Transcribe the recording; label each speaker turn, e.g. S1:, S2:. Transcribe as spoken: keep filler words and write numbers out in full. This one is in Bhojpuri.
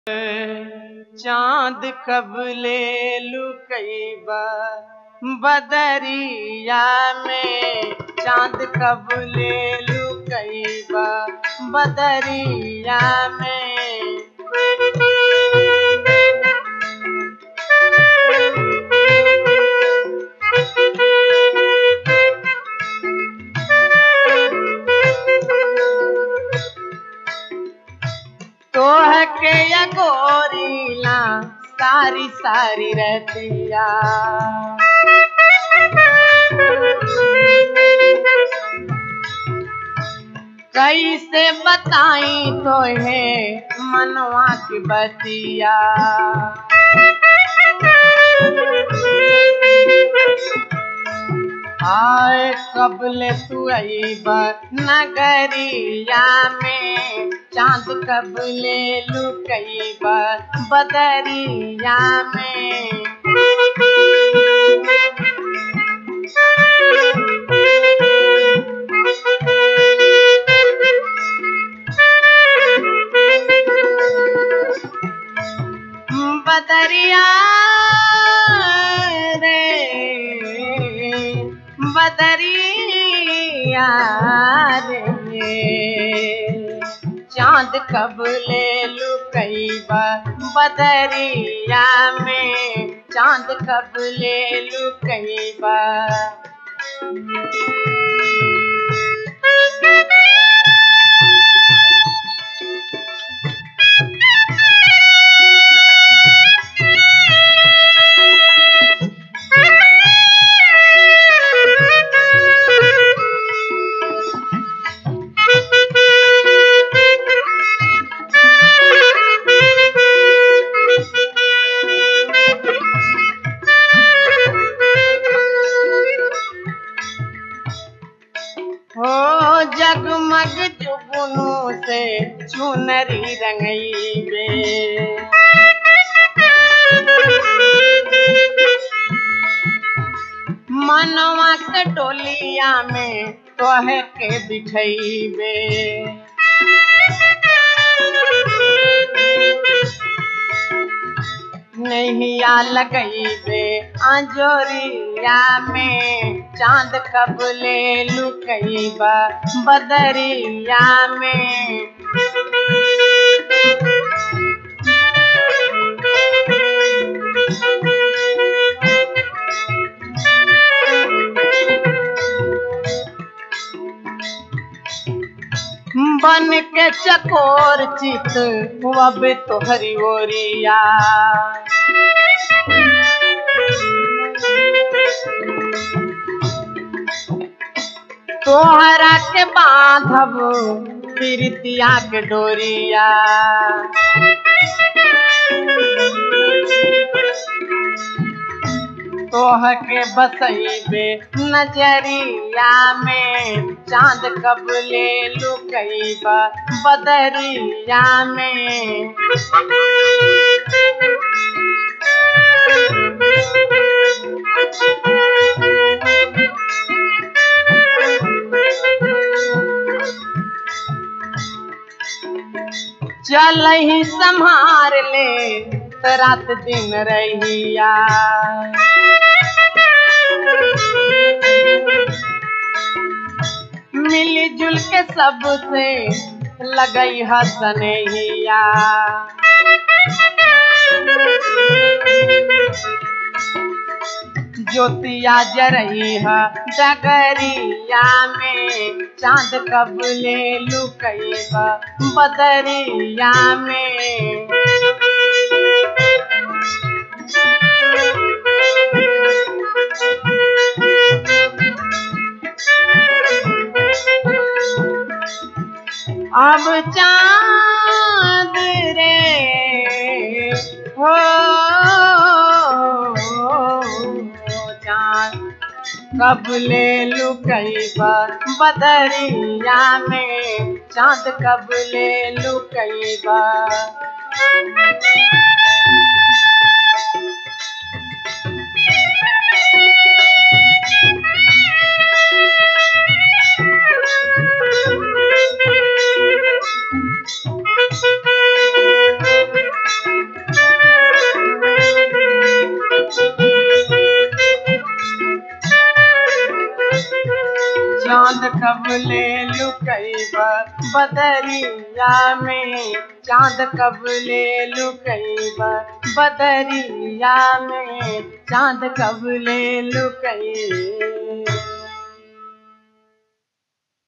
S1: चांद कब ले लुकैबा बदरिया में, चांद कब ले लुकैबा बदरिया में। तोह के या गोरीला सारी सारी रहतिया, कैसे बताई तोहे मनवा की बतिया। आए कब ले तू आईबा नगरिया में, चांद कब ले लुकैबा बदरिया में। बदरिया बदरिया रे, चांद कब ले लुकैबा बदरिया में, चांद कब ले लुकैबा। हो जगमग जुगनू से चुनरी रंगईबे, मनवा के टोलिया में तोहे के बिठईबे। नैया लगईबे अंजोरिया में, चांद कब ले लुकैबा बदरिया में। बन के चकोर चित अब तोहरी ओरिया, तोहरा के बांधब प्रीतिया के डोरिया। तोह के बसईबे नजरिया में, चांद कब ले लुकैबा बदरिया में। चल ही संभार ले रात दिन रहिया, मिली जुल के सबसे लगई हसनहिया। ज्योतिया जरई है डगरिया में, चांद कब ले लुकैबा बदरिया में। अब चांद रे हो चांद कब ले लुकैबा बदरिया में, चांद कब ले लुकैबा। चांद कब ले लुकैबा बदरिया में, चांद कब ले लुकैबा बदरिया में, चांद कब ले लुकैबा।